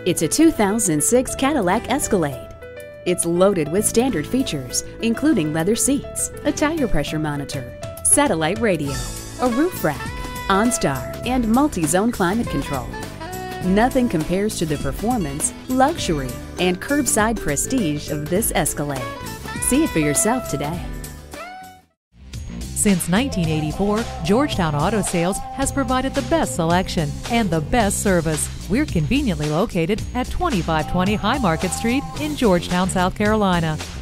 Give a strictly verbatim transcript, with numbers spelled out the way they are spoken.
It's a two thousand six Cadillac Escalade. It's loaded with standard features, including leather seats, a tire pressure monitor, satellite radio, a roof rack, OnStar, and multi-zone climate control. Nothing compares to the performance, luxury, and curbside prestige of this Escalade. See it for yourself today. Since nineteen eighty-four, Georgetown Auto Sales has provided the best selection and the best service. We're conveniently located at twenty-five twenty Highmarket Street in Georgetown, South Carolina.